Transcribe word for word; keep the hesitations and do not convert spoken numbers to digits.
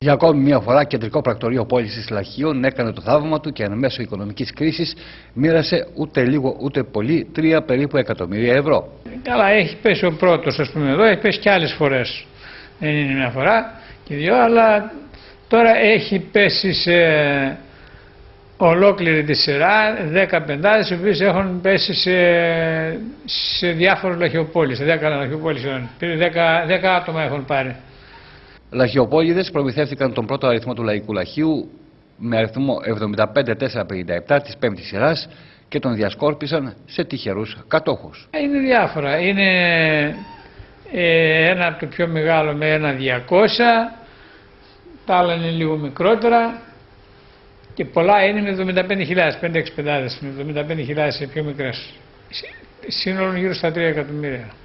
Για ακόμη μια φορά, κεντρικό πρακτορείο πώλησης Λαχείων έκανε το θαύμα του και εν μέσω οικονομικής κρίσης μοίρασε ούτε λίγο ούτε πολύ τρία περίπου εκατομμύρια ευρώ. Καλά, έχει πέσει ο πρώτος, ας πούμε, εδώ, έχει πέσει και άλλες φορές. Δεν είναι μια φορά και δύο, αλλά τώρα έχει πέσει σε ολόκληρη τη σειρά δέκα πεντάδες, οι οποίες έχουν πέσει σε, σε διάφορους λαχιοπόλεις, σε δέκα λαχιοπόλεις. δέκα άτομα έχουν πάρει. Λαχιοπόληδες προμηθεύτηκαν τον πρώτο αριθμό του λαϊκού λαχείου με αριθμό εβδομήντα πέντε τετρακόσια πενήντα επτά της πέμπτης σειράς και τον διασκόρπισαν σε τυχερούς κατόχους. Είναι διάφορα. Είναι ε, ένα από το πιο μεγάλο με ένα διακόσια, τα άλλα είναι λίγο μικρότερα και πολλά είναι με εβδομήντα πέντε χιλιάδες, πέντε έξι πεντάδες, με εβδομήντα πέντε χιλιάδες πιο μικρές. Σύνολο γύρω στα τρία εκατομμύρια.